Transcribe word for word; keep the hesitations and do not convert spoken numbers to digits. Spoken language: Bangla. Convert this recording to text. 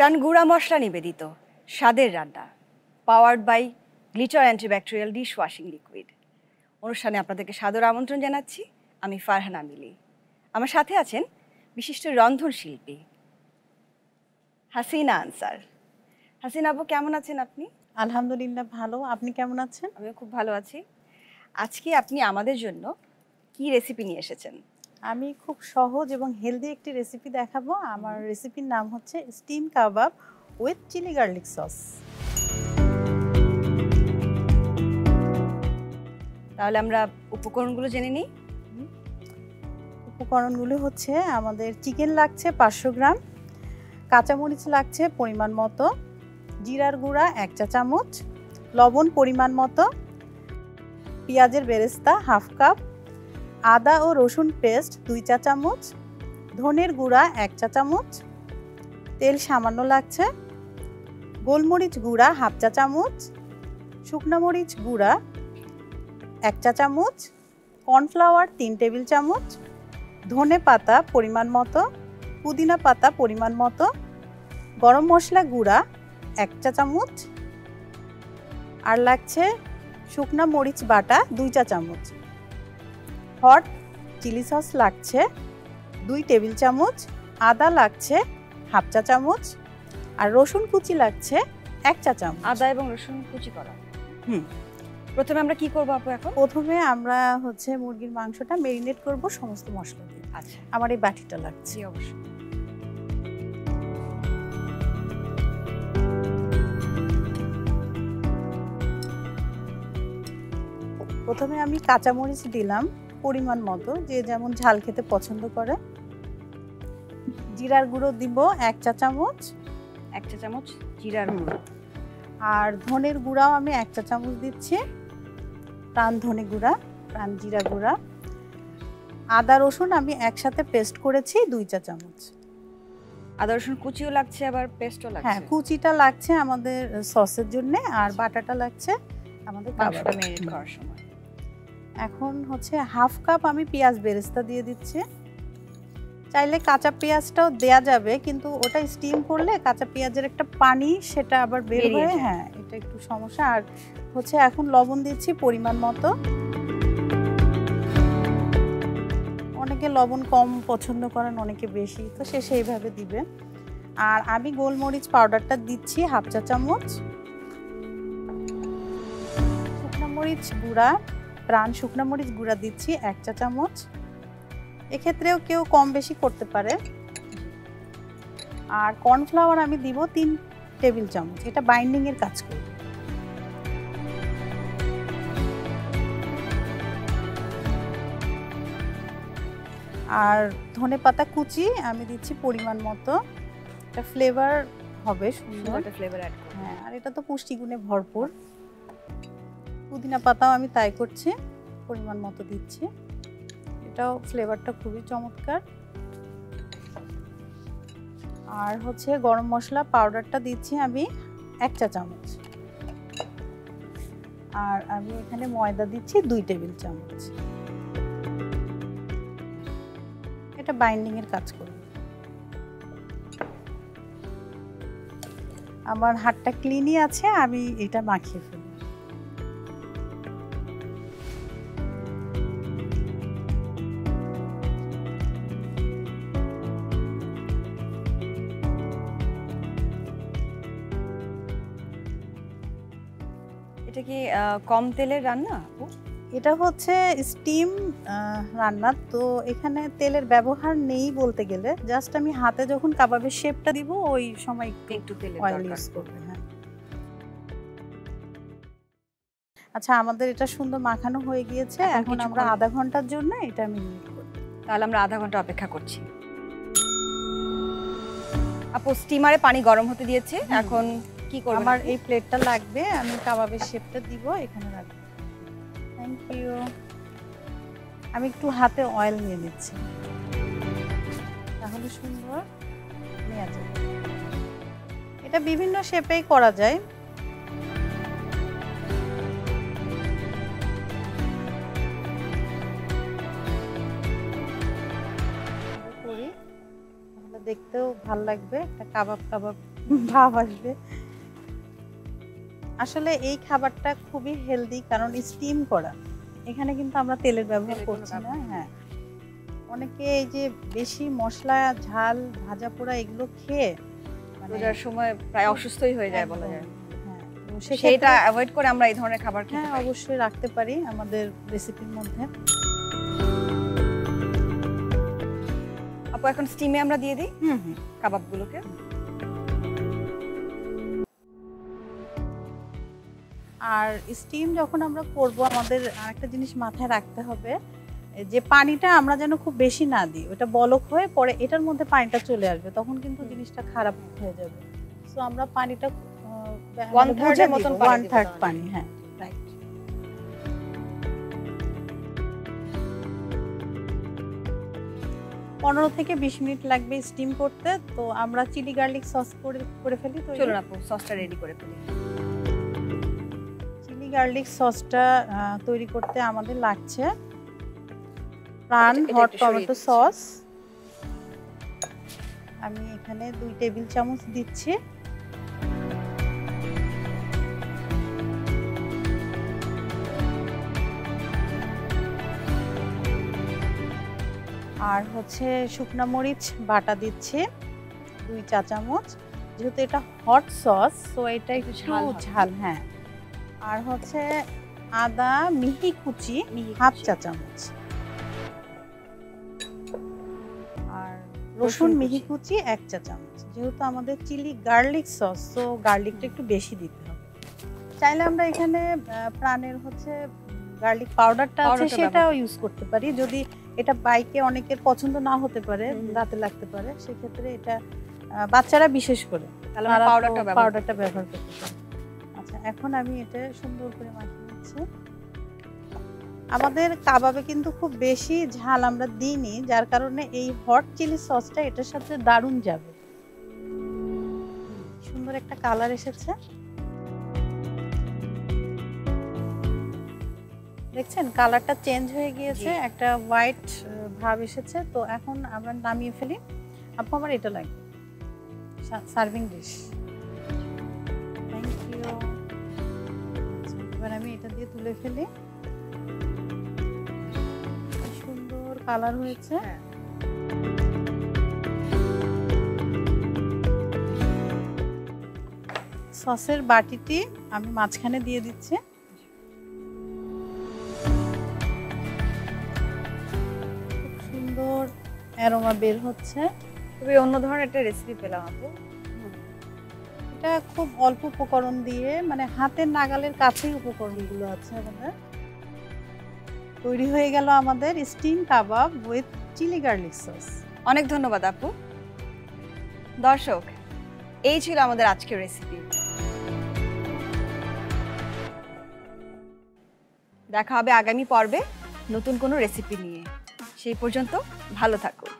চান গুঁড়া মশলা নিবেদিত স্বাদের রান্না, powered by Glitter antibacterial dish washing liquid. অনুষ্ঠানে আপনাদেরকে সাদর আমন্ত্রণ জানাচ্ছি। আমি ফারহানা মিলি। আমার সাথে আছেন বিশিষ্ট রন্ধনশিল্পী হাসিনা আনসার। হাসিনা আপু, কেমন আছেন আপনি? আলহামদুলিল্লাহ ভালো। আপনি কেমন আছেন? আমিও খুব ভালো আছি। আজকে আপনি আমাদের জন্য কি রেসিপি নিয়ে এসেছেন? আমি খুব সহজ এবং হেলদি একটি রেসিপি দেখাবো। আমার রেসিপির নাম হচ্ছে steam kebab with chilli garlic sauce. তাহলে আমরা উপকরণগুলো জেনে নিই। উপকরণগুলো হচ্ছে আমাদের চিকেন লাগছে পাঁচশো গ্রাম, কাঁচামরিচ লাগছে পরিমাণ মতো, জিরার গুঁড়া এক চা চামচ, লবণ পরিমাণ মতো, পেঁয়াজের বেরেস্তা হাফ কাপ, আদা ও রসুন পেস্ট দুই চা চামচ, ধনের গুঁড়া এক চা চামচ, তেল সামান্য লাগছে, গোলমরিচ গুঁড়া হাফ চা চামচ, শুকনো মরিচ গুঁড়া এক চা চামচ, কর্নফ্লাওয়ার তিন টেবিল চামচ, ধনে পাতা পরিমাণ মতো, পুদিনা পাতা পরিমাণ মতো, গরম মশলা গুঁড়া এক চা চামচ, আর লাগছে শুকনো মরিচ বাটা দুই চা চামচ, হট চিলি সস লাগছে দুই টেবিল চামচ, আদা লাগছে হাফ চা চামচ, আর রসুন কুচি লাগছে এক চা চামচ। আদা এবং রসুন কুচি করা। হুম প্রথমে আমরা কি করব আপু? এখন প্রথমে আমরা হচ্ছে মুরগির মাংসটা মেরিনেট করব সমস্ত মশলা দিয়ে। আচ্ছা, আমার এই বাটিটা লাগছে। অবশ্যই। প্রথমে আমি কাঁচামরিচ দিলাম পরিমাণ মতো, যে যেমন ঝাল খেতে পছন্দ করে। জিরার গুঁড়ো দিব এক চা চামচ, এক চা চামচ জিরার গুঁড়ো। আর ধনের গুঁড়াও আমি এক চা চামচ দিচ্ছি, প্রাণ ধনে গুঁড়া, প্রাণ জিরা গুঁড়া। আদা রসুন আমি একসাথে পেস্ট করেছি দুই চা চামচ। আদা রসুন কুচিও লাগছে, আবার পেস্টও লাগছে। হ্যাঁ, কুচিটা লাগছে আমাদের সসের জন্য, আর বাটাটা লাগছে আমাদের মাংসটা মেরিনেট করার সময়। এখন হচ্ছে হাফ কাপ আমি পেঁয়াজ বেরেস্তা দিয়ে দিচ্ছি। চাইলে কাঁচা পেঁয়াজটাও দেয়া যাবে, কিন্তু ওটা স্টিম করলে কাঁচা পেঁয়াজের একটা পানি সেটা আবার বের হয়ে, হ্যাঁ এটা একটু সমস্যা। আর হচ্ছে এখন লবণ দিচ্ছি পরিমাণ মতো। অনেকে লবণ কম পছন্দ করেন, অনেকে বেশি, তো সে সেইভাবে দিবে। আর আমি গোলমরিচ পাউডারটা দিচ্ছি হাফ চা চামচ, শুকনো মরিচ গুঁড়া, প্রাণ শুকনো মরিচ গুঁড়া দিচ্ছি এক চা চামচ। এক্ষেত্রেও কেউ কম বেশি করতে পারে। আর কর্নফ্লাওয়ার আমি দিব তিন টেবিল চামচ, এটা বাইন্ডিং এর কাজ করবে। আর ধনে পাতা কুচি আমি দিচ্ছি পরিমাণ মতো, এটা ফ্লেভার হবে সুন্দর, একটা ফ্লেভার অ্যাড করব। হ্যাঁ, আর এটা তো পুষ্টিগুণে ভরপুর। পুদিনা পাতাও আমি তাই করছি, পরিমাণ মতো দিচ্ছি, এটাও ফ্লেভারটা খুবই চমৎকার। আর হচ্ছে গরম মশলা পাউডারটা দিচ্ছি আমি এক চা চামচ, আর আমি এখানে ময়দা দিচ্ছি দুই টেবিল চামচ। এটা বাইন্ডিং এর কাজ করবে। আমার হাতটা ক্লিনই আছে, আমি এটা মাখিয়ে ফেলব। এটা কি কম তেলের রান্না আপু? এটা হচ্ছে স্টিম রান্না, তো এখানে তেলের ব্যবহার নেই বলতে গেলে। জাস্ট আমি হাতে যখন কাবাবের শেপটা দিব ওই সময় একটু তেলের অয়েল ইউজ করব। হ্যাঁ, আচ্ছা, আমাদের এটা সুন্দর মাখানো হয়ে গিয়েছে। এখন আমরা আধা ঘন্টার জন্য এটা আমি মিনিট করব। তাহলে আমরা আধা ঘন্টা অপেক্ষা করছি। আপু স্টিমারে পানি গরম হতে দিয়েছে, এখন কি করব? আমার এই প্লেটটা লাগবে, আমি কাবাবের শেপটা দিব এখানে রাখবো। Thank you. আমি একটু হাতে অয়েল নিয়ে নিচ্ছি, তাহলে সুন্দর নেওয়া যাবে। এটা বিভিন্ন শেপেই করা যায়। দেখতেও ভাল লাগবে, একটা কাবাব কাবাব ভাব আসবে। আসলে এই খাবারটা খুবই হেলদি, কারণ স্টিম করা, এখানে কিন্তু আমরা তেলের ব্যবহার তেলের কোনো করছি না। ব্যবহার নেই। হ্যাঁ, অনেকে এই যে বেশি মশলা, ঝাল, ভাজা পোড়া এগুলো খেয়ে মানে রোজার সময় প্রায় অসুস্থই হয়ে যায় বলা যায়। একদম, হ্যাঁ, তো সেটা সেক্ষেত্রে অ্যাভয়েড করে আমরা এই ধরনের খাবার খেতে হ্যাঁ পারি। অবশ্যই রাখতে পারি আমাদের রেসিপির মধ্যে। আপু এখন স্টিমে আমরা দিয়ে দিই হুম হুম কাবাবগুলোকে। আর স্টিম যখন আমরা করব, আমাদের আরেকটা জিনিস মাথায় রাখতে হবে, যে পানিটা আমরা যেন খুব বেশি না দিই, ওটা বলক হয়ে পরে এটার মধ্যে পানিটা চলে আসবে, তখন কিন্তু জিনিসটা খারাপ হয়ে যাবে। সো আমরা পানিটা ওয়ান থার্ডের মতন ওয়ান পানি থার্ড দিব পানি, হ্যাঁ রাইট। পনেরো থেকে বিশ মিনিট লাগবে স্টিম করতে। তো আমরা চিলি গার্লিক সস করে করে ফেলি। তো চলুন আপু সসটা রেডি করে ফেলি। চিলি গার্লিক সসটা তৈরি করতে আমাদের লাগছে প্রাণ এটা- এটা হট একটু সরিয়ে টমেটো দিচ্ছি। সস। আমি এখানে দুই টেবিল চামচ দিচ্ছি। আর হচ্ছে শুকনা মরিচ বাটা দিচ্ছি দুই চা চামচ, যেহেতু এটা হট সস তো এটা একটু ঝাল হবে। ঝাল, হ্যাঁ। আর হচ্ছে আদা মিহি কুচি মিহি হাফ কুচি। চা চামচ, আর রসুন রসুন কুচি। মিহি কুচি এক চা চামচ। যেহেতু আমাদের চিলি গার্লিক সস, তো গার্লিকটা একটু বেশি দিতে হবে। চাইলে আমরা এখানে আহ, প্রাণের হচ্ছে গার্লিক পাউডারটা আছে পাউডারটা সেটাও ব্যবহার ইউজ করতে পারি, যদি এটা বাইকে অনেকের পছন্দ না হতে পারে, হুম। রাতে লাগতে পারে, সেক্ষেত্রে এটা আহ, বাচ্চারা বিশেষ করে তাহলে আমরা পাউডারটা ব্যবহার পাউডারটা ব্যবহার করতে পারি। আচ্ছা, এখন আমি এটা সুন্দর করে মাখিয়ে নিচ্ছি। আমাদের কাবাবে কিন্তু খুব বেশি ঝাল আমরা দিইনি, যার কারণে এই হট চিলি সসটা এটার সাথে দারুণ যাবে। সুন্দর একটা কালার এসেছে, দেখছেন কালারটা চেঞ্জ হয়ে গিয়েছে, জি। একটা হোয়াইট ভাব এসেছে। তো এখন আমরা নামিয়ে ফেলি। আপু আমার এটা লাগবে সার্ভিং ডিশ। Thank you. এবার আমি এটা দিয়ে তুলে ফেলি। কি সুন্দর কালার হয়েছে। হ্যাঁ। সসের বাটিটি আমি মাঝখানে দিয়ে দিচ্ছি। খুব সুন্দর অ্যারোমা বের হচ্ছে। খুবই অন্য ধরনের একটা রেসিপি পেলাম আপু। এটা খুব অল্প উপকরণ দিয়ে, মানে হাতের নাগালের কাছেই উপকরণগুলো আছে আমাদের। তৈরি হয়ে গেল আমাদের steam kebab with chilli garlic sauce. অনেক ধন্যবাদ আপু। দর্শক, এই ছিল আমাদের আজকের রেসিপি। দেখা হবে আগামী পর্বে নতুন কোনো রেসিপি নিয়ে। সেই পর্যন্ত ভালো থাকুন।